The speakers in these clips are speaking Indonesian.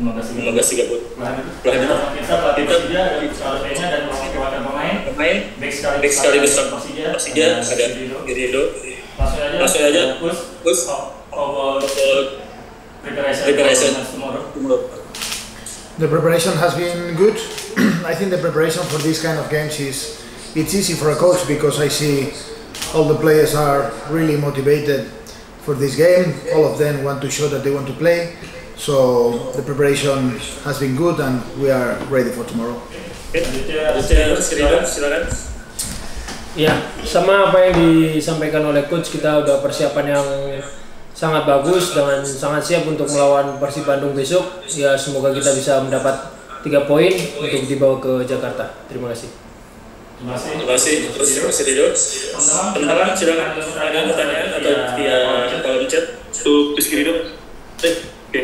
15 30. Setelah itu kita Persija dan pemain back sekali besar Persija ada Girido. Langsung aja push preparation tomorrow. The preparation has been good. I think the preparation for this kind of games it's easy for a coach because I see all the players are really motivated for this game. All of them want to show that they want to play. So the preparation has been good and we are ready for tomorrow. Silakan. Ya, sama apa yang disampaikan oleh coach, kita udah persiapan yang sangat bagus dengan sangat siap untuk melawan Persib Bandung besok. Ya, semoga kita bisa mendapat 3 poin untuk dibawa ke Jakarta. Terima kasih. Terima kasih Rido. Teman-teman silakan ada pertanyaan atau via kolom chat untuk Rizky Rido. Oke.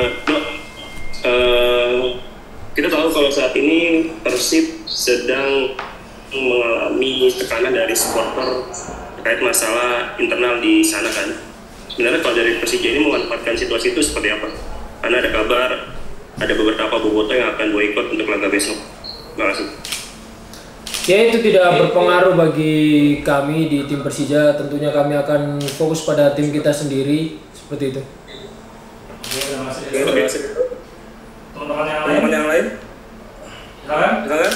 Kita tahu kalau saat ini Persib sedang mengalami tekanan dari supporter terkait masalah internal di sana kan. Sebenarnya kalau dari Persija ini memanfaatkan situasi itu seperti apa? Karena ada kabar ada beberapa bobotoh yang akan boikot untuk laga besok. Terima kasih. Ya, itu tidak berpengaruh bagi kami di tim Persija. Tentunya kami akan fokus pada tim kita sendiri seperti itu. Terima kasih. Teman-teman yang lain? Silakan.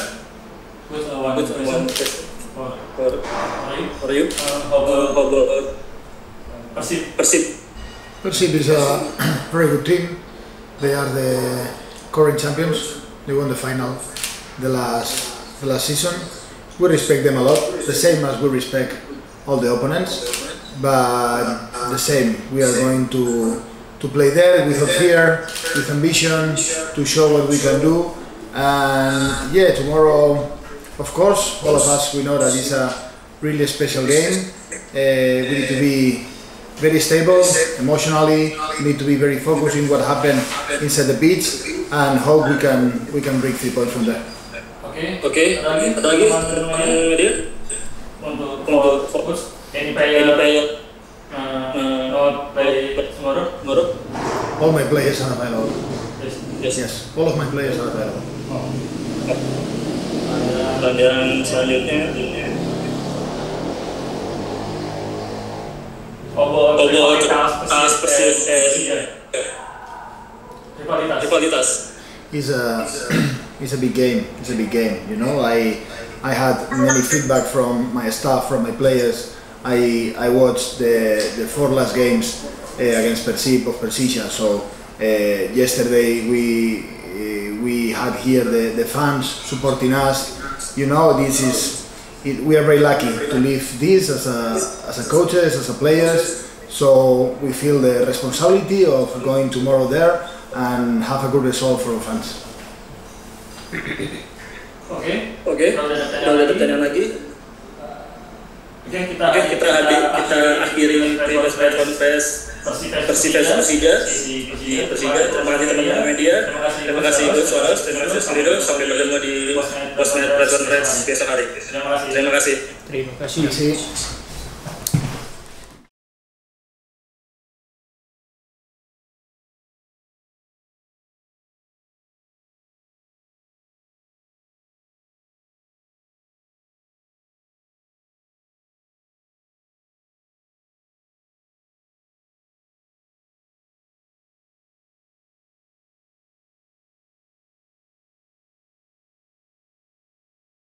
For you? Persib is a very good team. They are the current champions. They won the final the last season. We respect them a lot, the same as we respect all the opponents. But the same, we are going to play there without fear, with ambition, to show what we can do. And yeah, tomorrow, of course, all of us, we know that it's a really special game. We need to be very stable emotionally. We need to be very focused in what happened inside the pitch, and hope we can break 3 points from there. Oke. Ada lagi dia untuk fokus. Any player not play tomorrow? All my players are available. Yes. All of my players are available. Pertanyaan selanjutnya. Rivalitas Persib rivalitas. It's a big game. It's a big game. You know, I had many feedback from my staff, from my players. I watched the 4 last games against Persija. So yesterday we had here the fans supporting us. You know, we are very lucky to live this as a coaches, as a players. So we feel the responsibility of going tomorrow there and have a good result for our fans. Oke. Kalau ada pertanyaan lagi. Kita akhiri press conference Persija. Terima kasih teman-teman media. Terima kasih Ibu Suarez. Terima kasih Slido. Sampai bertemu di press conference besok hari. Terima kasih. Terima kasih.